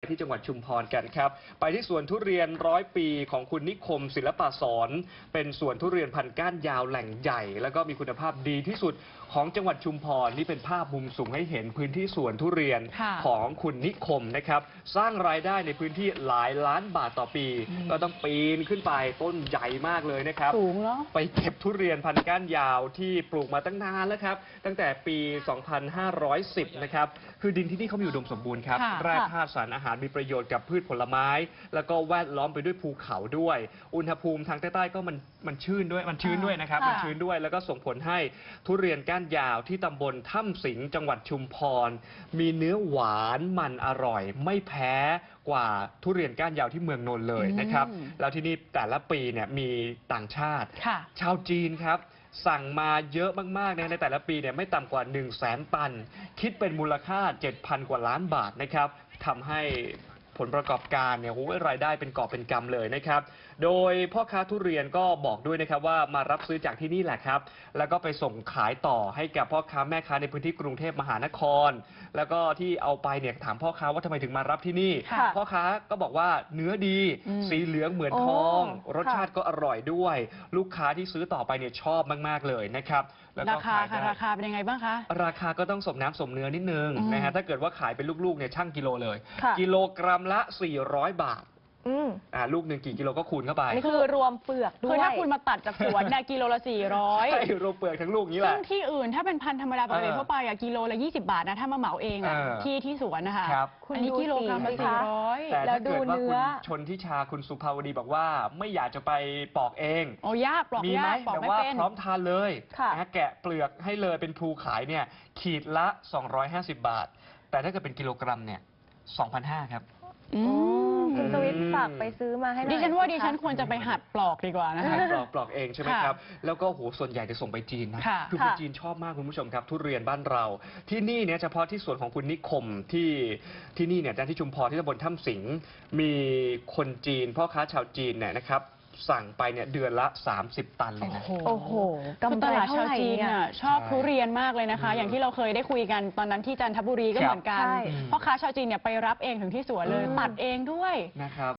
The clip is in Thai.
ที่จังหวัดชุมพรกันครับไปที่สวนทุเรียน100 ปีของคุณนิคมศิลปสอนเป็นสวนทุเรียนพันธุ์ก้านยาวแหล่งใหญ่แล้วก็มีคุณภาพดีที่สุดของจังหวัดชุมพรนี่เป็นภาพมุมสูงให้เห็นพื้นที่สวนทุเรียนของคุณนิคมนะครับสร้างรายได้ในพื้นที่หลายล้านบาทต่อปีก็ต้องปีนขึ้นไปต้นใหญ่มากเลยนะครับสูงเนาะไปเก็บทุเรียนพันธุ์ก้านยาวที่ปลูกมาตั้งนานแล้วครับตั้งแต่ปี 2510 นะครับคือดินที่นี่เขามีอุดมสมบูรณ์ครับแร่ธาตุสารอาหารมีประโยชน์กับพืชผลไม้แล้วก็แวดล้อมไปด้วยภูเขาด้วยอุณหภูมิทางใต้ๆก็มันชื้นด้วยนะครับมันชื้นด้วยแล้วก็ส่งผลให้ทุเรียนก้านยาวที่ตำบลถ้ำสิงห์จังหวัดชุมพรมีเนื้อหวานมันอร่อยไม่แพ้กว่าทุเรียนก้านยาวที่เมืองนนท์เลยนะครับแล้วที่นี่แต่ละปีเนี่ยมีต่างชาติชาวจีนครับสั่งมาเยอะมากๆในแต่ละปีเนี่ยไม่ต่ำกว่า 100,000 ตันคิดเป็นมูลค่า 7,000 กว่าล้านบาทนะครับทำให้ผลประกอบการเนี่ยรายได้เป็นกอบเป็นกำเลยนะครับโดยพ่อค้าทุเรียนก็บอกด้วยนะครับว่ามารับซื้อจากที่นี่แหละครับแล้วก็ไปส่งขายต่อให้กับพ่อค้าแม่ค้าในพื้นที่กรุงเทพมหานครแล้วก็ที่เอาไปเนี่ยถามพ่อค้าว่าทำไมถึงมารับที่นี่พ่อค้าก็บอกว่าเนื้อดีสีเหลืองเหมือนทองรสชาติก็อร่อยด้วยลูกค้าที่ซื้อต่อไปเนี่ยชอบมากๆเลยนะครับราคาเป็นยังไงบ้างคะราคาก็ต้องสมน้ำสมเนื้อนิดนึงนะฮะถ้าเกิดว่าขายเป็นลูกๆเนี่ยชั่งกิโลเลยกิโลกรัมละ400 บาทลูกหนึ่งกี่กิโลก็คูณเข้าไปนี่คือรวมเปลือกด้วยคือถ้าคุณมาตัดจากสวนเนี่ยกิโลละ400 ใช่รวมเปลือกทั้งลูกนี้แหละซึ่งที่อื่นถ้าเป็นพันธุ์ธรรมดาปกติทั่วไปกิโลละ20 บาทนะถ้ามาเหมาเองที่สวนนะคะอันนี้กิโลกรัมละ400 แต่ถ้าเกิดว่าคุณชนทิชาคุณสุภาวดีบอกว่าไม่อยากจะไปปอกเองโอ้ยากปอกมีไหมแบบว่าพร้อมทานเลยแกะเปลือกให้เลยเป็นภูขายเนี่ยขีดละ250 บาทแต่ถ้าเกิดเป็นกิโลกรัมเนี่ย 2,500 ครับคุณสวิทย์ฝากไปซื้อมาให้หน่อยดิฉันว่าดิฉันควรจะไปหัดปลอกดีกว่านะคะปลอกเองใช่ไหมครับแล้วก็ส่วนใหญ่จะส่งไปจีนนะคือคนจีนชอบมากคุณผู้ชมครับทุเรียนบ้านเราที่นี่เนี่ยเฉพาะที่สวนของคุณนิคมที่นี่เนี่ยที่ชุมพรที่ตำบลถ้ำสิงห์มีคนจีนพ่อค้าชาวจีนเนี่ยนะครับสั่งไปเนี่ยเดือนละ30 ตันเลยนะโอ้โหตลาดชาวจีนชอบทุเรียนมากเลยนะคะอย่างที่เราเคยได้คุยกันตอนนั้นที่จันทบุรีก็เหมือนกันพ่อค้าชาวจีนเนี่ยไปรับเองถึงที่สวนเลยตัดเองด้วยนะครับ